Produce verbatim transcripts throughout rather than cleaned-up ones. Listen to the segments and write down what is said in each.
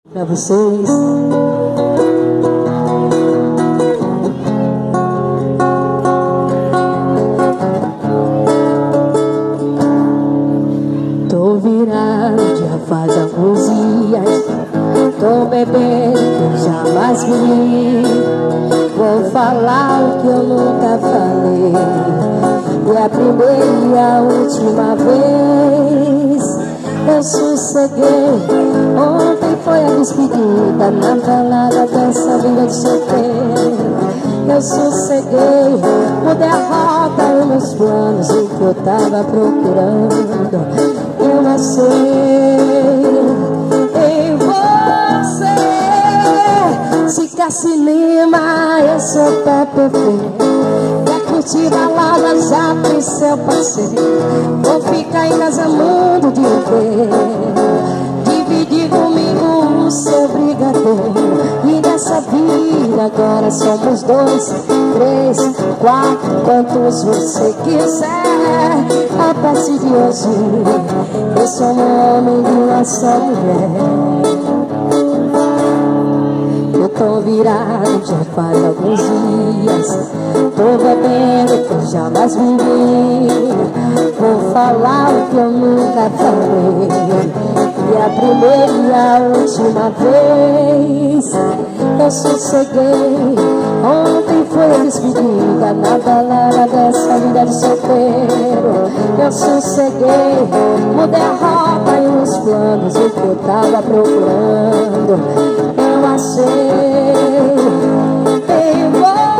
Pra vocês. Tô virado, já faz alguns dias. Tô bebendo, jamais bebi. Vou falar o que eu nunca falei. É a primeira e a última vez. Eu sosseguei. Ontem foi a despedida na balada dessa vida de solteiro. Eu sosseguei, mudei a rota e meus planos, o que eu tava procurando. Eu achei em você. Se quer cinema, eu sou pé perfeito. Curtir balada, já tem seu parceiro. Vou ficar em casa mundo de ver. Dividir comigo o seu brigadeiro. E nessa vida agora somos dois, três, quatro, quantos você quiser. A partir de hoje eu sou um homem de uma só mulher. Eu tô virado, já faz alguns dias. Tô bebendo, que eu jamais vivi. Vou falar o que eu nunca falei. E a primeira e a última vez. Eu sosseguei. Ontem foi a despedida na balada dessa vida de solteiro. Eu sosseguei, mudei a rota e os planos, o que eu tava procurando. Eu achei em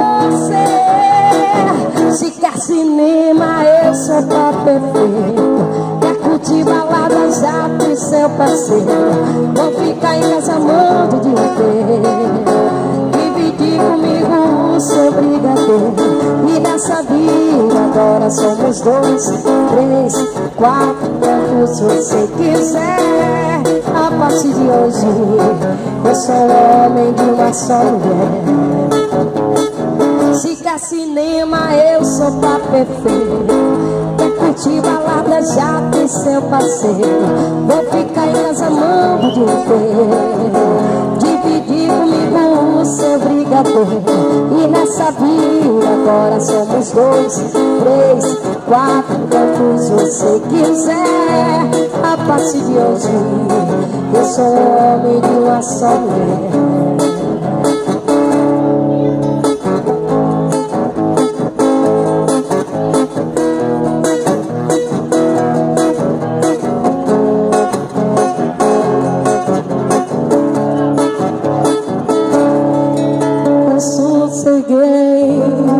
você. Se quer cinema, eu sou pá perfeito. Quer curtir balada, já tem seu parceiro. Vou ficar em casa amando de inteiro. Dividir comigo o seu brigadeiro. E nessa vida agora somos dois, três, quatro, quantos você quiser. A partir de hoje eu sou homem de uma só mulher. Se quer cinema, eu sou pá perfeito. Quer curtir balada, já tem seu parceiro. Vou ficar em casa amando de inteiro. Dividir comigo o seu brigadeiro. E nessa vida agora somos dois, três, quatro, quantos você quiser. A partir de hoje eu sou homem de uma só mulher. Eu sosseguei.